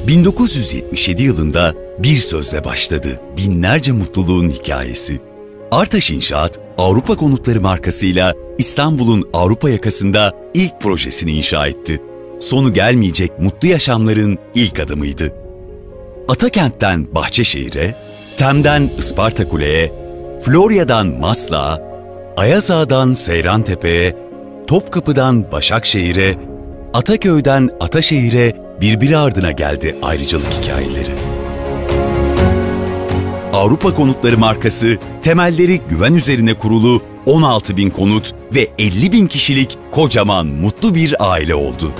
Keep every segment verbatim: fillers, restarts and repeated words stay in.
bin dokuz yüz yetmiş yedi yılında bir sözle başladı binlerce mutluluğun hikayesi. Artaş İnşaat, Avrupa Konutları markasıyla İstanbul'un Avrupa yakasında ilk projesini inşa etti. Sonu gelmeyecek mutlu yaşamların ilk adımıydı. Atakent'ten Bahçeşehir'e, Tem'den Isparta Kule'ye, Florya'dan Maslak'a, Ayaz Ağa'dan Seyrantepe'ye, Topkapı'dan Başakşehir'e, Ataköy'den Ataşehir'e birbiri ardına geldi ayrıcalık hikayeleri. Avrupa Konutları markası, temelleri güven üzerine kurulu on altı bin konut ve elli bin kişilik kocaman mutlu bir aile oldu.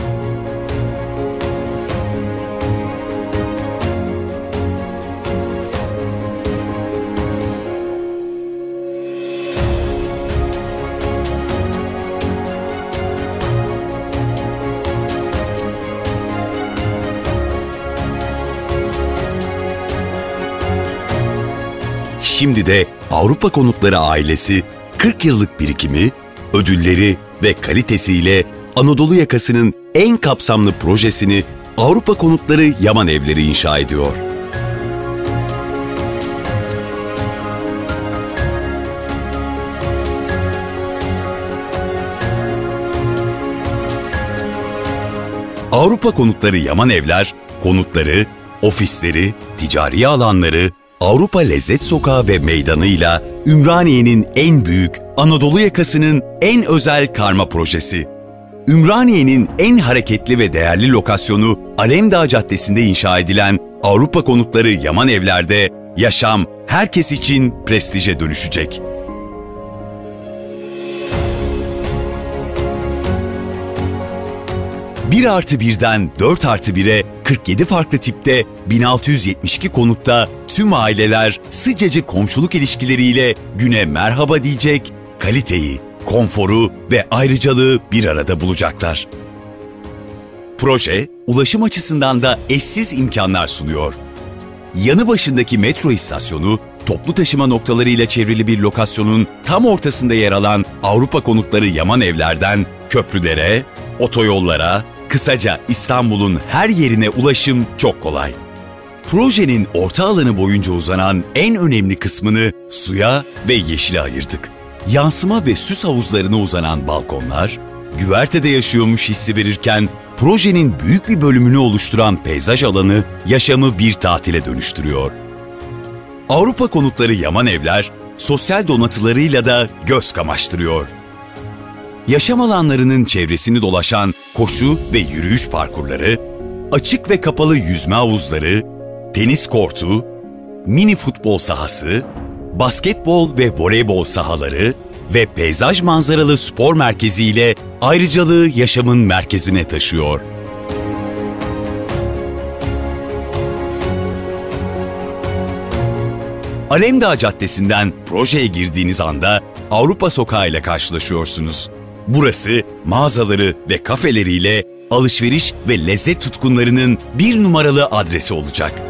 Şimdi de Avrupa Konutları ailesi kırk yıllık birikimi, ödülleri ve kalitesiyle Anadolu yakasının en kapsamlı projesini Avrupa Konutları Yaman Evleri inşa ediyor. Avrupa Konutları Yaman Evler, konutları, ofisleri, ticari alanları, Avrupa Lezzet Sokağı ve meydanıyla Ümraniye'nin en büyük, Anadolu yakasının en özel karma projesi. Ümraniye'nin en hareketli ve değerli lokasyonu Alemdağ Caddesi'nde inşa edilen Avrupa Konutları Yaman Evler'de yaşam herkes için prestije dönüşecek. bir artı birden dört artı bire kırk yedi farklı tipte bin altı yüz yetmiş iki konutta tüm aileler sıcacık komşuluk ilişkileriyle güne merhaba diyecek, kaliteyi, konforu ve ayrıcalığı bir arada bulacaklar. Proje, ulaşım açısından da eşsiz imkanlar sunuyor. Yanı başındaki metro istasyonu, toplu taşıma noktalarıyla çevrili bir lokasyonun tam ortasında yer alan Avrupa Konutları Yaman Evler'den köprülere, otoyollara, kısaca İstanbul'un her yerine ulaşım çok kolay. Projenin orta alanı boyunca uzanan en önemli kısmını suya ve yeşile ayırdık. Yansıma ve süs havuzlarına uzanan balkonlar, güvertede yaşıyormuş hissi verirken projenin büyük bir bölümünü oluşturan peyzaj alanı yaşamı bir tatile dönüştürüyor. Avrupa Konutları Yaman Evler, sosyal donatılarıyla da göz kamaştırıyor. Yaşam alanlarının çevresini dolaşan koşu ve yürüyüş parkurları, açık ve kapalı yüzme havuzları, tenis kortu, mini futbol sahası, basketbol ve voleybol sahaları ve peyzaj manzaralı spor merkezi ile ayrıcalığı yaşamın merkezine taşıyor. Alemdağ Caddesi'nden projeye girdiğiniz anda Avrupa Sokağı ile karşılaşıyorsunuz. Burası mağazaları ve kafeleriyle alışveriş ve lezzet tutkunlarının bir numaralı adresi olacak.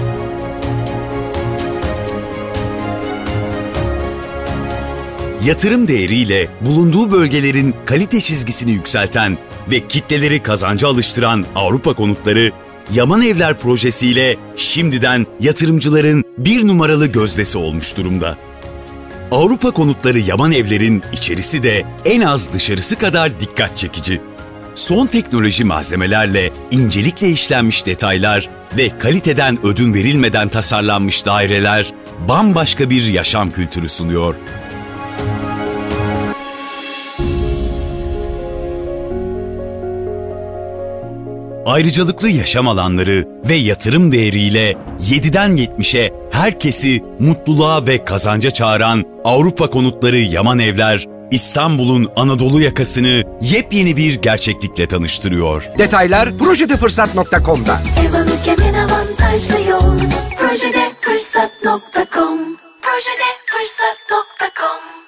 Yatırım değeriyle bulunduğu bölgelerin kalite çizgisini yükselten ve kitleleri kazanca alıştıran Avrupa Konutları, Yaman Evler projesiyle şimdiden yatırımcıların bir numaralı gözdesi olmuş durumda. Avrupa Konutları Yaman Evler'in içerisi de en az dışarısı kadar dikkat çekici. Son teknoloji malzemelerle incelikle işlenmiş detaylar ve kaliteden ödün verilmeden tasarlanmış daireler bambaşka bir yaşam kültürü sunuyor. Ayrıcalıklı yaşam alanları ve yatırım değeriyle yediden yetmişe herkesi mutluluğa ve kazanca çağıran Avrupa Konutları Yaman Evler, İstanbul'un Anadolu yakasını yepyeni bir gerçeklikle tanıştırıyor. Detaylar projede fırsat nokta com'da. Ev alırken en avantajlı yol projede fırsat nokta com projede fırsat nokta com